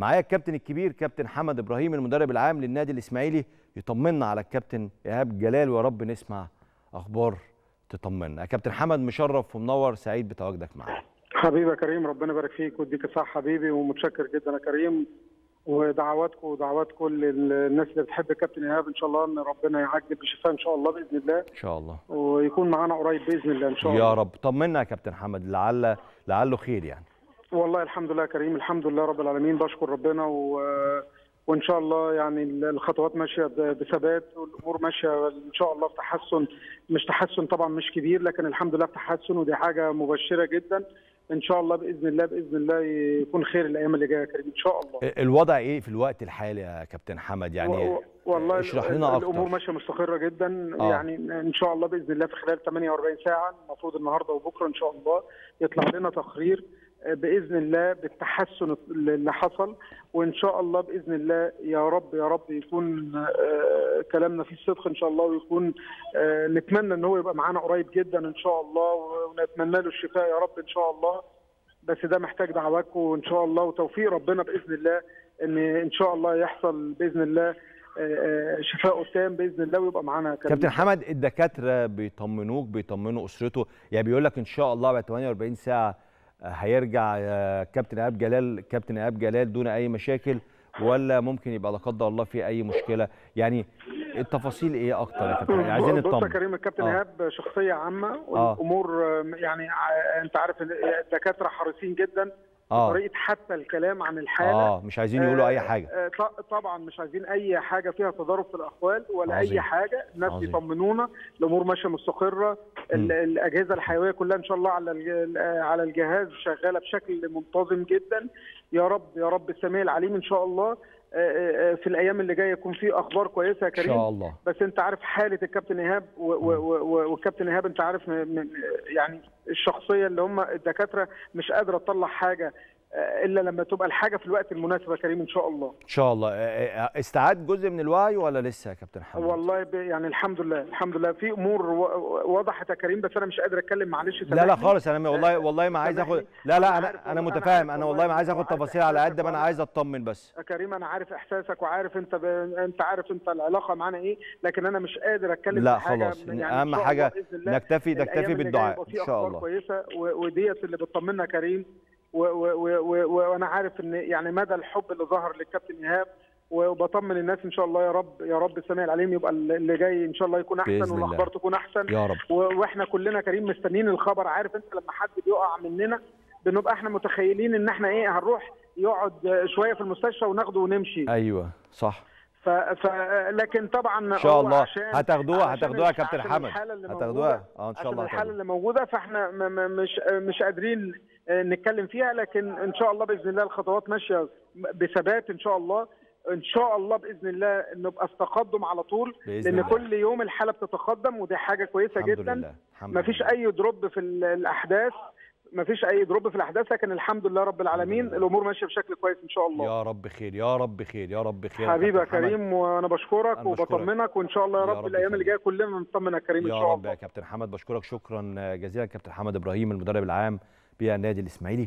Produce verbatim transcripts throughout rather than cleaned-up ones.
معايا الكابتن الكبير كابتن حمد ابراهيم المدرب العام للنادي الاسماعيلي يطمنا على الكابتن ايهاب جلال، ويا رب نسمع اخبار تطمنا. يا كابتن حمد مشرف ومنور، سعيد بتواجدك معانا. حبيبي يا كريم، ربنا يبارك فيك ويديك الصحه حبيبي، ومتشكر جدا يا كريم، ودعواتكم ودعوات كل الناس اللي بتحب الكابتن ايهاب ان شاء الله ان ربنا يعجل بشفاء ان شاء الله باذن الله. ان شاء الله. ويكون معانا قريب باذن الله ان شاء الله. يا رب. طمنا يا كابتن حمد، لعل لعله خير يعني. والله الحمد لله يا كريم، الحمد لله رب العالمين، بشكر ربنا و... وان شاء الله يعني الخطوات ماشيه بثبات والامور ماشيه ان شاء الله في تحسن، مش تحسن طبعا مش كبير لكن الحمد لله في تحسن، ودي حاجه مبشره جدا ان شاء الله باذن الله. باذن الله يكون خير الايام اللي جايه يا كريم ان شاء الله. الوضع ايه في الوقت الحالي يا كابتن حمد يعني؟ و... والله اشرح لنا اكتر. الامور ماشيه مستقره جدا آه. يعني ان شاء الله باذن الله في خلال ثمانية وأربعين ساعه، المفروض النهارده وبكره ان شاء الله يطلع لنا تقرير باذن الله بالتحسن اللي حصل، وان شاء الله باذن الله يا رب يا رب يكون آه كلامنا فيه الصدق ان شاء الله، ويكون آه نتمنى ان هو يبقى معانا قريب جدا ان شاء الله، ونتمنى له الشفاء يا رب ان شاء الله. بس ده محتاج دعواتكم ان شاء الله وتوفيق ربنا باذن الله، ان ان شاء الله يحصل باذن الله شفاءه التام باذن الله ويبقى معانا. كابتن حمد الدكاتره بيطمنوك، بيطمنوا اسرته، يعني بيقول لك ان شاء الله بعد ثمانية وأربعين ساعه هيرجع كابتن ايهاب جلال كابتن ايهاب جلال دون اي مشاكل، ولا ممكن يبقى لا قدر الله في اي مشكله؟ يعني التفاصيل ايه اكتر يا كابتن؟ عايزين نطمن. بص يا كريم، الكابتن ايهاب شخصيه عامه والامور آه. يعني انت عارف الدكاتره حريصين جدا آه. طريقه حتى الكلام عن الحاله، اه مش عايزين يقولوا آه اي حاجه. آه طبعا مش عايزين اي حاجه فيها تضارب في الاقوال ولا عظيم. اي حاجه، الناس بيطمنونا الامور ماشيه مستقره، الاجهزه الحيويه كلها ان شاء الله على على الجهاز شغاله بشكل منتظم جدا. يا رب يا رب السميع العليم ان شاء الله في الايام اللي جايه يكون في اخبار كويسه يا كريم ان شاء الله. بس انت عارف حاله الكابتن ايهاب والكابتن ايهاب انت عارف يعني الشخصيه اللي هم الدكاتره مش قادره تطلع حاجه الا لما تبقى الحاجه في الوقت المناسب يا كريم ان شاء الله. ان شاء الله. استعاد جزء من الوعي ولا لسه يا كابتن حمد؟ والله يعني الحمد لله الحمد لله في امور وضحت يا كريم، بس انا مش قادر اتكلم معلش. لا لا خالص، انا والله والله ما عايز اخد لا لا انا انا متفاهم، انا والله ما عايز اخد تفاصيل على قد ما انا عايز اطمن بس. يا كريم انا عارف احساسك وعارف انت ب... انت عارف انت العلاقه معانا ايه، لكن انا مش قادر اتكلم لا في حاجه خلاص يعني اهم حاجه نكتفي نكتفي بالدعاء ان شاء الله كويسه، وديت اللي بتطمنا كريم، وانا عارف ان يعني مدى الحب اللي ظهر للكابتن ايهاب، وبطمن الناس ان شاء الله يا رب يا رب السميع العليم يبقى اللي جاي ان شاء الله يكون احسن والاخبار تكون احسن يا رب. واحنا كلنا كريم مستنيين الخبر. عارف انت لما حد بيقع مننا بنبقى احنا متخيلين ان احنا ايه هنروح يقعد شويه في المستشفى وناخده ونمشي. ايوه صح. ف... ف لكن طبعا ان شاء الله هتاخدوها هتاخدوها يا كابتن حمد، هتاخدوها اه ان شاء الله. عشان الحاله اللي موجوده فاحنا م... م... مش مش قادرين نتكلم فيها، لكن ان شاء الله باذن الله الخطوات ماشيه بثبات ان شااء الله. ان شاء الله باذن الله نبقى في تقدم على طول، لان الله. كل يوم الحاله بتتقدم ودي حاجه كويسه الحمد جدا. لله. الحمد مفيش لله. اي دروب في الاحداث، مفيش اي دروب في الاحداث، لكن الحمد لله رب العالمين الامور ماشيه بشكل كويس ان شاء الله. يا رب خير يا رب خير يا رب خير حبيبي يا كريم، وانا بشكرك وبطمنك، وان شاء الله يا رب, رب الايام اللي جايه كلنا نطمن يا كريم ان شاء الله. يا رب يا كابتن حمد، بشكرك شكرا جزيلا كابتن حمد ابراهيم المدرب العام بالنادي الاسماعيلي.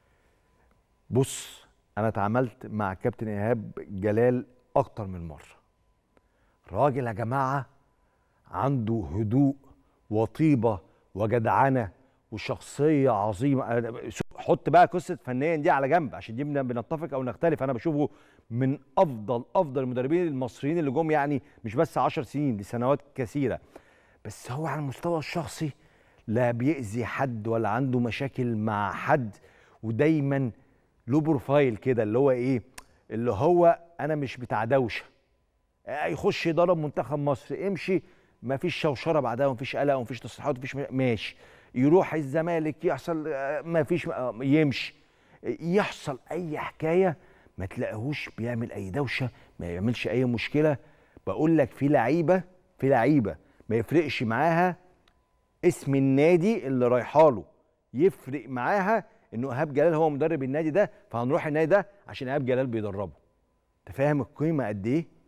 بص انا اتعاملت مع كابتن ايهاب جلال اكتر من مره. راجل يا جماعه عنده هدوء وطيبه وجدعنه وشخصيه عظيمه. حط بقى قصه فنيا دي على جنب عشان دي بنتفق او نختلف، انا بشوفه من افضل افضل المدربين المصريين اللي جم، يعني مش بس عشر سنين، لسنوات كثيره. بس هو على المستوى الشخصي لا بيأذي حد ولا عنده مشاكل مع حد، ودايما له بروفايل كده اللي هو ايه، اللي هو انا مش بتاع دوشه. يخش يضرب منتخب مصر امشي، ما فيش شوشره بعدها ومفيش قلق ومفيش تصريحات ومفيش ماشي. يروح الزمالك يحصل ما فيش يمشي، يحصل اي حكايه ما تلاقيهوش بيعمل اي دوشه، ما يعملش اي مشكله. بقول لك في لعيبه في لعيبه ما يفرقش معاها اسم النادي اللي رايحه له، يفرق معاها انه ايهاب جلال هو مدرب النادي ده، فهنروح النادي ده عشان ايهاب جلال بيدربه. انت فاهم القيمه قد ايه؟